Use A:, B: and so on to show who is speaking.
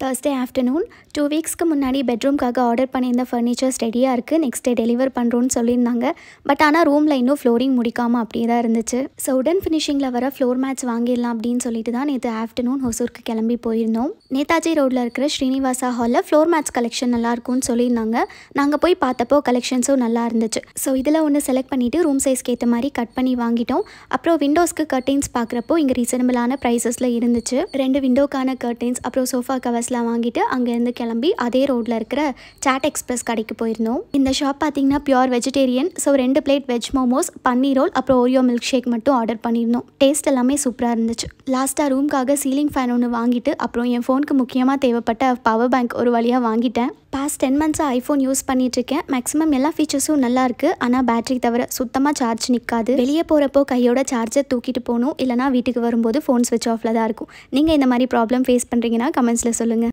A: Thursday afternoon 2 வீக்ஸ்க்கு முன்னாடி பெட்ரூம்காக order பண்ணியிருந்த furnitures ரெடியாக இருக்குது. நெக்ஸ்ட் டே டெலிவர் பண்ணுறோன்னு சொல்லியிருந்தாங்க. பட் ஆனால் ரூமில் இன்னும் ஃப்ளோரிங் முடிக்காமல் அப்படியே தான் இருந்துச்சு. ஸோ உடன் ஃபினிஷிங்கில் வர ஃப்ளோர் மேட்ச் வாங்கிடலாம் அப்படின்னு சொல்லிட்டு தான் நேற்று ஆஃப்டர்நூன் ஹொசூருக்கு கிளம்பி போயிருந்தோம். நேதாஜி ரோட்டில் இருக்கிற ஸ்ரீனிவாசா ஹாலில் ஃப்ளோர் மேட்ச் கலெக்ஷன் நல்லாயிருக்கும்னு சொல்லியிருந்தாங்க. நாங்கள் போய் பார்த்தப்போ கலெக்ஷன்ஸும் நல்லா இருந்துச்சு. ஸோ இதில் ஒன்று செலக்ட் பண்ணிவிட்டு ரூம் சைஸ்க்கு ஏற்ற மாதிரி கட் பண்ணி வாங்கிட்டோம். அப்புறம் விண்டோஸ்க்கு கர்டைன்ஸ் பார்க்குறப்போ இங்கே ரீசனபிளான ப்ரைஸஸில் இருந்துச்சு. 2 விண்டோக்கான கர்டைன்ஸ் அப்புறம் சோஃபா கவர்ஸ்லாம் வாங்கிட்டு அங்கேருந்து கிளம்பி அதே ரோட்டில் இருக்கிற சாட் எக்ஸ்பிரஸ் கடைக்கு போயிருந்தோம். இந்த ஷாப் பார்த்தீங்கன்னா pure vegetarian. So 2 plate veg momos, paneer roll அப்புறம் ஓரியோ மில்க் ஷேக் மட்டும் ஆர்டர் பண்ணியிருந்தோம். டேஸ்ட் எல்லாமே சூப்பராக இருந்துச்சு. லாஸ்ட்டாக ரூம்காக சீலிங் ஃபேன் ஒன்று வாங்கிட்டு அப்புறம் என் ஃபோனுக்கு முக்கியமாக தேவைப்பட்ட பவர் பேங்க் ஒரு வழியாக வாங்கிட்டேன். பாஸ்ட் 10 மந்த்ஸாக ஐஃபோன் யூஸ் பண்ணிகிட்ருக்கேன். மேக்ஸிமம் எல்லா ஃபீச்சர்ஸும் நல்லாயிருக்கு. ஆனால் பேட்டரி தவிர சுத்தமாக சார்ஜ் நிற்காது. வெளியே போகிறப்போ கையோட சார்ஜர் தூக்கிட்டு போகணும், இல்லைனா வீட்டுக்கு வரும்போது ஃபோன் ஸ்விட்ச் ஆஃபில் தான் இருக்கும். நீங்கள் இந்த மாதிரி ப்ராப்ளம் ஃபேஸ் பண்ணுறீங்கன்னா கமெண்ட்ஸில் சொல்லுங்கள்.